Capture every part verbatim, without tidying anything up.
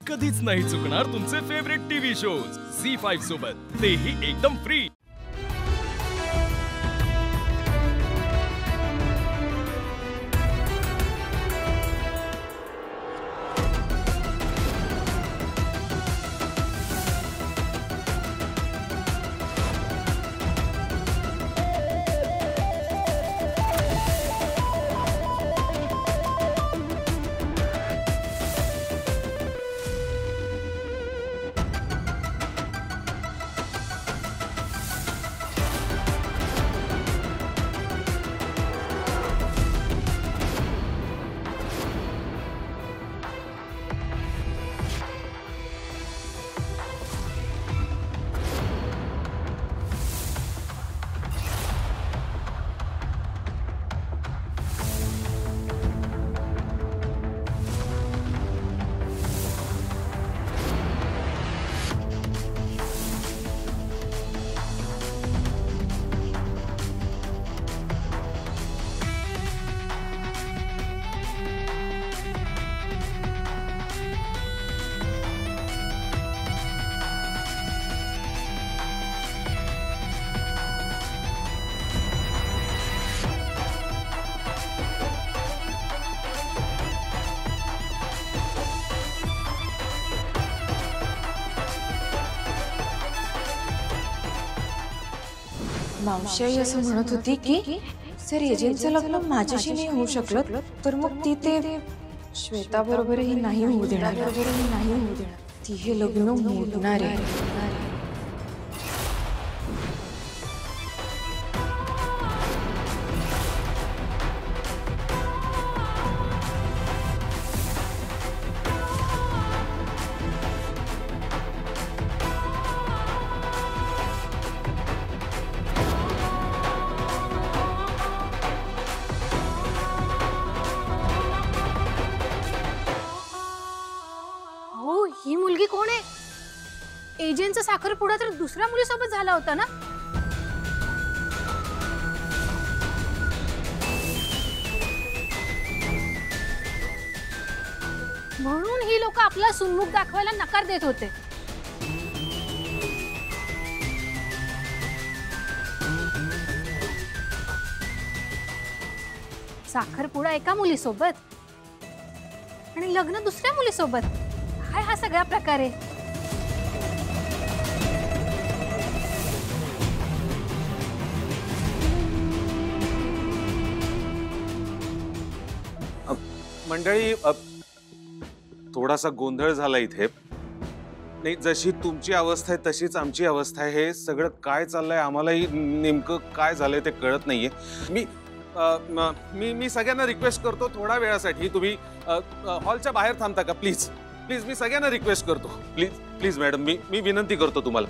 कधीच नाही चुकणार तुमचे favourite TV shows Zee five सोबत, तेही एकदम फ्री। मावशी असं म्हणत होती की सर एजंटचं लग्न माझ्याशी नाही होऊ शकलं तर मग ती ते श्वेता बरोबरही नाही होऊ देणार बरोबरही नाही होऊ देणार ती हे लग्न मोडणार आहे। ही मुलगी कोण आहे? एजंटचा साखरपुडा तर दुसऱ्या मुलीसोबत झाला होता ना? म्हणून ही लोक आपला सुन्मुख दाखवायला नकार देत होते। साखरपुडा एका मुलीसोबत आणि लग्न दुसऱ्या मुलीसोबत, काय हा सगळा प्रकार आहे? मंडळी, थोडासा गोंधळ झाला इथे। नाही, जशी तुमची अवस्था आहे तशीच आमची अवस्था आहे। हे सगळं काय चाललंय आम्हालाही नेमकं काय झालंय ते कळत नाहीये। मी मी मी सगळ्यांना रिक्वेस्ट करतो, थोडा वेळासाठी तुम्ही हॉलच्या बाहेर थांबता का प्लीज? प्लीज मी सगळ्यांना रिक्वेस्ट करतो, प्लीज प्लीज मॅडम, मी मी विनंती करतो तुम्हाला।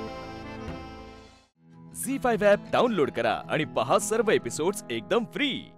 झी फाइव्ह ॲप डाउनलोड करा आणि पहा सर्व एपिसोड्स एकदम फ्री।